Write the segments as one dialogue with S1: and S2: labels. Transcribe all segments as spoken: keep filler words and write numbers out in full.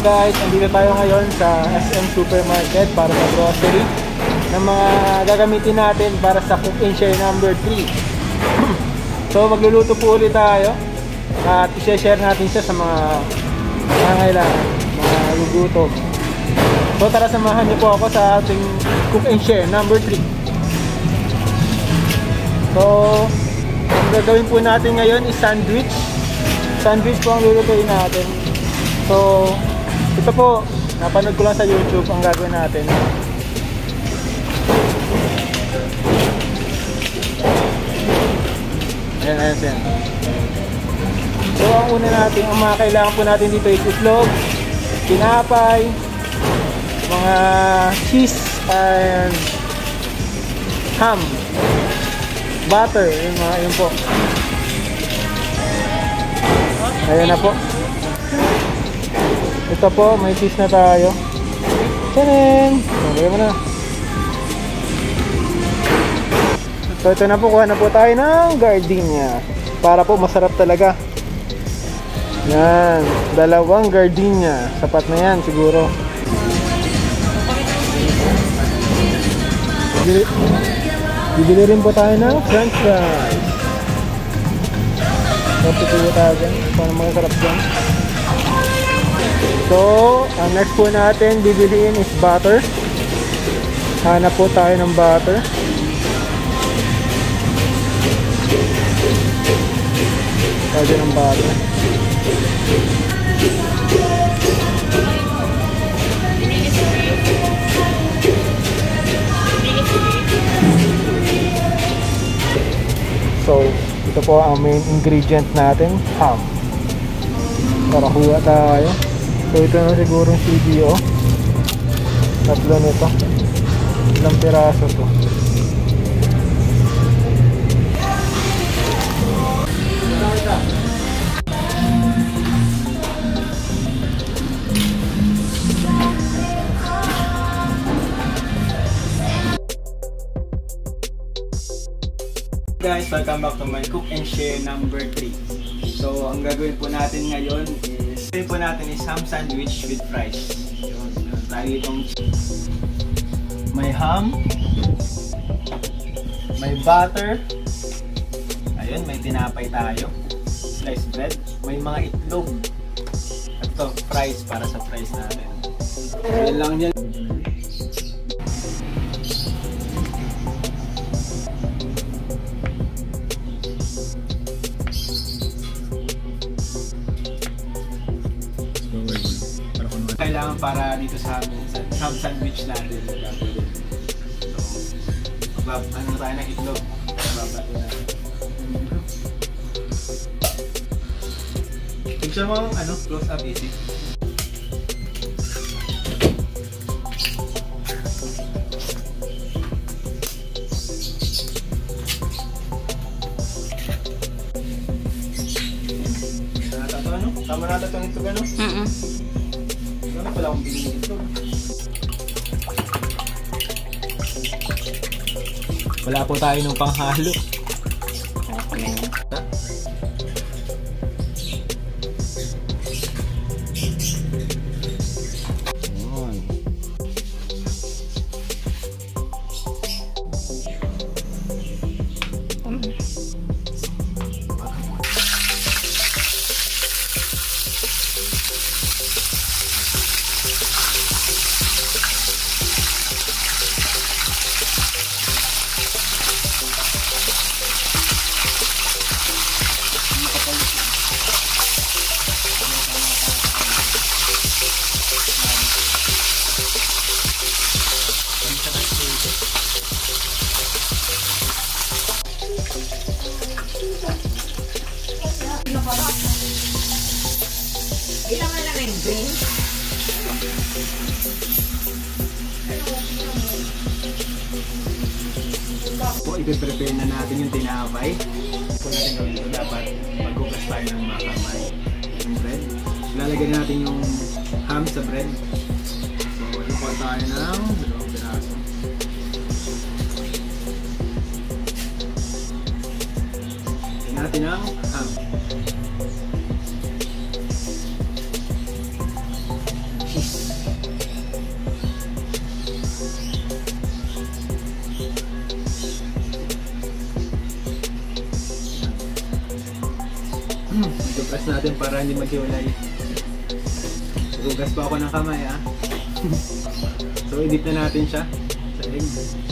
S1: guys, andito tayo ngayon sa S M Supermarket para sa grocery ng mga gagamitin natin para sa Cook and Share number three. So magluluto po ulit tayo at i-share natin siya sa mga nangangailangan, mga lugutom. So tara, samahan niyo po ako sa ating Cook and Share number three. So ang gagawin po natin ngayon is sandwich. Sandwich po ang lulutuin natin. So ito po, napanood ko lang sa YouTube ang gagawin natin. Ayan, ayan, ayan. So ang una natin, ang mga kailangan po natin dito is itlog, tinapay, mga cheese, and ham, butter, yun, mga, yun po. Ayan na po. Ito po, may cheese na tayo. Tanan! Lagyan mo na. So ito na po, kuha na po tayo ng gardenia para po masarap talaga. Yan, dalawang gardenia. Sapat na yan siguro. Bibili, bibili rin po tayo ng french fries. So pipili tayo dyan para masarap dyan. So, ang next po natin bibiliin is butter. Hanap po tayo ng butter. Tayo ng butter. So, ito po ang main ingredient natin, ham. Para kuha tayo. So ito na siguro yung C D O. Tatlo nito. Ilang piraso to. Guys, welcome back to my Cook and Share number three. So ang gagawin po natin ngayon is gagawin po natin is ham sandwich with fries. Yun, tayo itong cheese. May ham, may butter, ayun, may tinapay tayo, sliced bread, may mga itlog, at ito, fries para sa fries natin. Ayun lang yan. Kailangan para dito sa ham sandwich natin. So, magbab ano tayo ng itlog. Mababato na. Picture mo ano, close up easy. Natato ano? Tama natin itong itlog ano? Mm-mm. Wala akong binigit ito. Wala po tayo nung panghalo.
S2: Ilang na lang yung green?
S1: Po, i-prepare na natin yung tinapay. Kung natin gawin ito, dapat maghugas tayo ng mga kamay. Yung bread. Lalagyan natin yung ham sa bread. So, lupa tayo ng dalawang piraso. Lagyan natin ang ham. Focus natin para hindi maghiwalay. Hugas pa ako ng kamay ah. So edit na natin siya sa egg.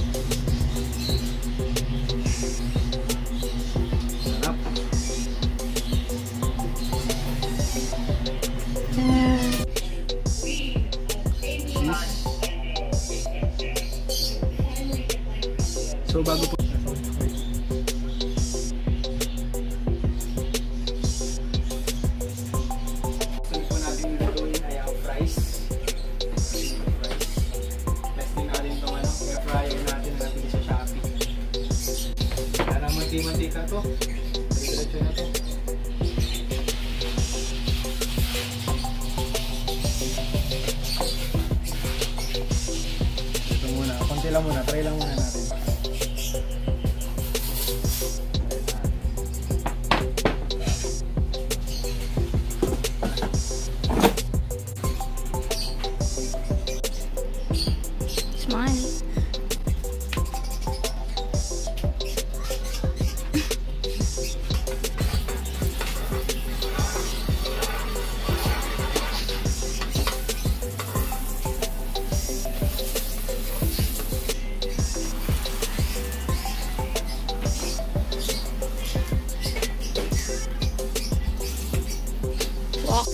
S1: Sarap. So bago po mantika to. Diretso na to. Ito muna. Konti lang muna. Try lang muna natin.
S3: Smile. Walk.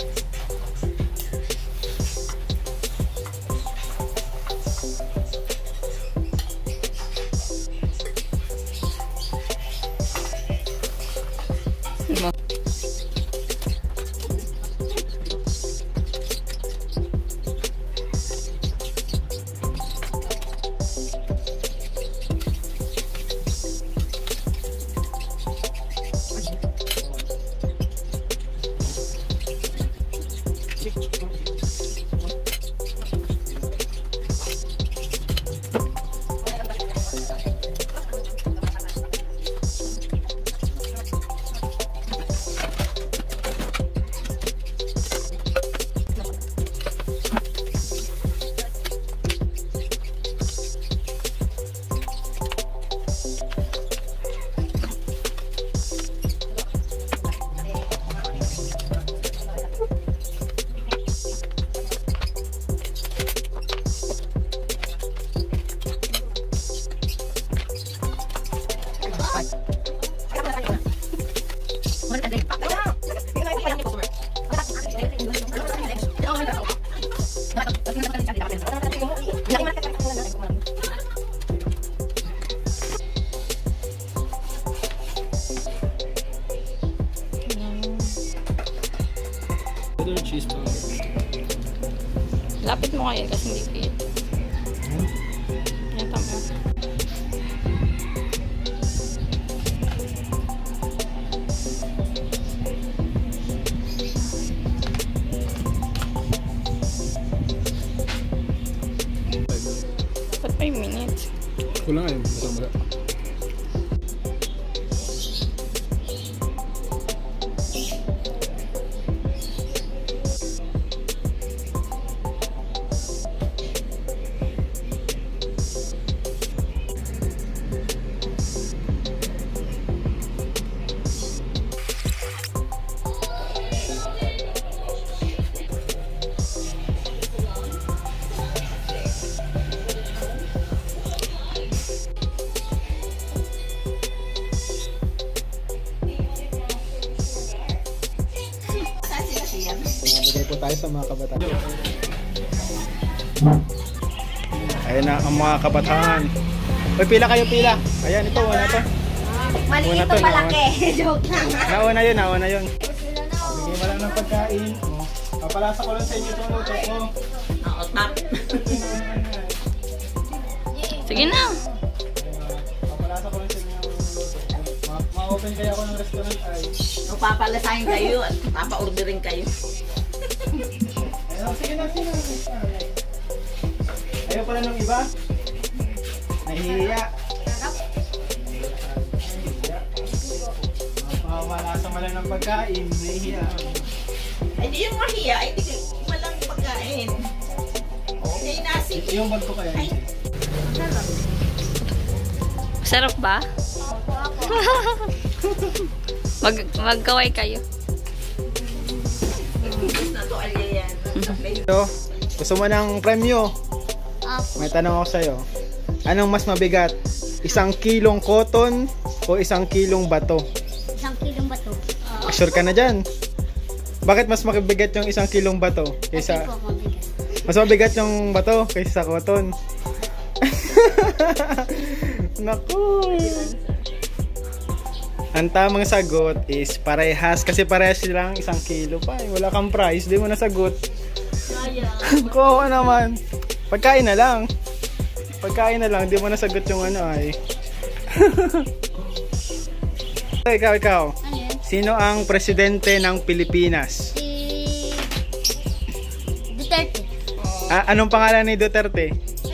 S1: Cheese powder.
S3: Lapit mo kayo kasi hindi fit.
S1: Hmm?
S3: Yan, tama. Ba't five minutes?
S1: Kulang nga yun. Masama. Nabigay po tayo sa mga kabataan. Ayan na ang mga kabataan. Uy, pila kayo, pila. Ayan, ito, una to.
S2: Maliit
S1: Una
S2: to
S1: to,
S2: malaki. Joke lang.
S1: Nauna yun, nauna yun. Bigay mo lang ng pagkain. Oh. Papalasa ko lang sa inyo itong luto ko.
S2: Oo, tap.
S3: Sige na.
S1: Papalasa ko lang sa inyo yung luto. Ma- Ma-open kaya ako ng restaurant ay.
S2: Papalasahin kayo at papa-ordering kayo.
S1: Ayun, sige na, sige na. Ayaw pala ng iba. Nahihiya. Mapapalasa mo lang ng pagkain. Nahihiya.
S2: Ay, di yung mahiya. Ay, di malang pagkain. Okay na, sige.
S1: Yung bag ko kaya.
S2: Ay, sarap.
S3: Sarap ba? Mag magkaway kayo.
S2: Ubus na to, alya yan.
S1: So, gusto mo ng premyo?
S4: Opo.
S1: May tanong ako sa'yo. Anong mas mabigat? Isang kilong cotton o isang kilong bato?
S4: Isang kilong bato.
S1: Sure ka na dyan? Bakit mas mabigat yung isang kilong bato
S4: Kasi
S1: kaysa...
S4: po, mabigat.
S1: Mas mabigat yung bato kaysa sa cotton? Naku! Ang tamang sagot is parehas. Kasi parehas silang isang kilo pa. Eh. Wala kang price, di mo nasagot. Ko naman. Pagkain na lang. Pagkain na lang, di mo nasagot yung ano ay. Ikaw, ikaw.
S4: Ano yun?
S1: Sino ang presidente ng Pilipinas?
S4: Si... Duterte.
S1: Ah, anong pangalan ni Duterte?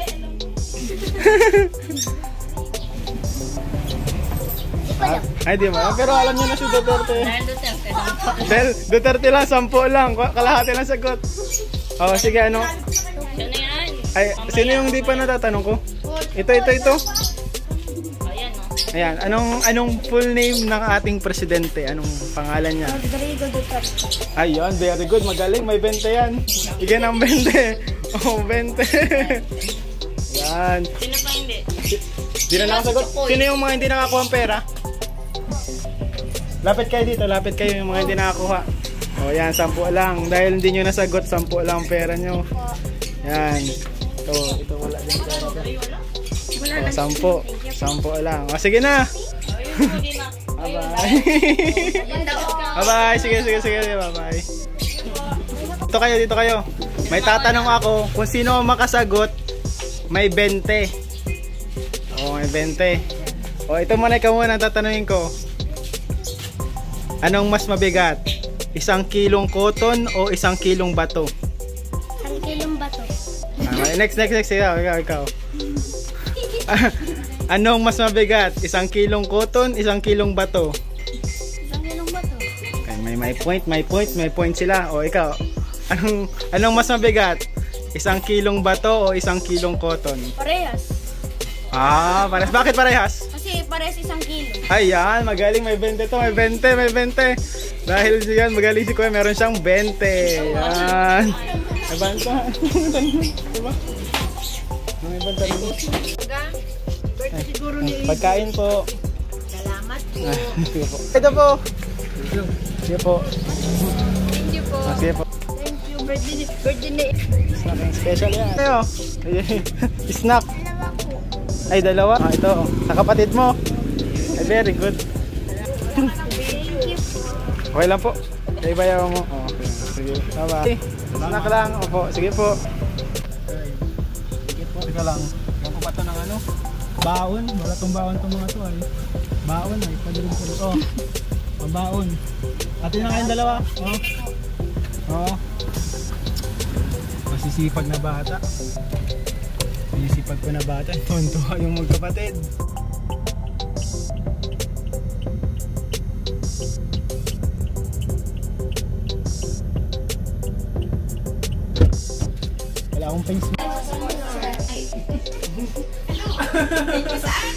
S4: Di pa lang.
S1: Ay, di mo. Pero alam niyo na si Duterte.
S3: Dahil Duterte.
S1: Del, Duterte lang, sampo lang. Kalahati lang sagot. Oh, sige, ano?
S3: Yan na yan.
S1: Ay, sino yung di pa natatanong ko? Ito, ito, ito.
S3: Ayan o.
S1: Ayan, anong anong full name ng ating presidente? Anong pangalan niya?
S4: Rodrigo Duterte.
S1: Ayun, very good. Magaling, may twenty yan. Bigyan ng twenty. Oh, twenty. Yan.
S3: Sino pa hindi?
S1: Di na nakasagot. Sino yung mga hindi nakakuha ng pera? Lapit kayo dito, lapit kayo yung mga hindi nakakuha. O yan, sampu lang. Dahil hindi nyo nasagot, sampu lang ang pera nyo. Yan. Ito, ito wala din pera. O, sampu. Sampu lang. O, sige na. Bye-bye. Bye-bye. Sige, sige, sige. Bye-bye. Dito kayo, dito kayo. May tatanong ako kung sino ang makasagot, may twenty. O, may twenty. O, ito muna ikaw muna ang tatanungin ko. Anong mas mabigat? Isang kilong cotton o isang kilong bato?
S4: Isang kilong bato.
S1: Ah, next, next, next. Ikaw, ikaw, ikaw. Anong mas mabigat? Isang kilong cotton, isang kilong bato?
S4: Isang kilong bato.
S1: Okay, may, may point, may point, may point sila. O, ikaw. Anong, anong mas mabigat? Isang kilong bato o isang kilong cotton?
S4: Parehas.
S1: Ah, parehas. Bakit parehas?
S4: Kasi parehas isang kilo.
S1: Ayan, magaling. May twenty to. May twenty, may twenty. Dahil diyan, magaling si Kuya. Meron siyang twenty. Ayan. Nabanta. Diba? May banta rin.
S2: Siguro ni
S1: Pagkain po.
S2: Salamat po.
S1: Sige po. Ito po. Sige po.
S2: Thank you po.
S1: Ah, sige po.
S2: Thank you. Birthday, birthday na
S1: Snacking special yan. Ayo. Snack.
S4: Dalawa po.
S1: Ay, dalawa. Ah, ito. Sa kapatid mo. Ay, very good.
S4: Thank you po.
S1: Okay lang po. Kaya bayaw mo. Oh, okay. Sige. Bye-bye. Snack lang. Opo. Sige po. Sige po. Sige lang. Yung ko pa ito ng ano? Baon. Wala tong baon itong mga ito ay. Baon ay. Padirin ko rin. Oh. Pambaon. Atin na kayong dalawa. Oh. Oh. Masisipag na bata. Masisipag ko na bata. Tuntua yung magkapatid. Wala akong face.
S2: Thank you saan?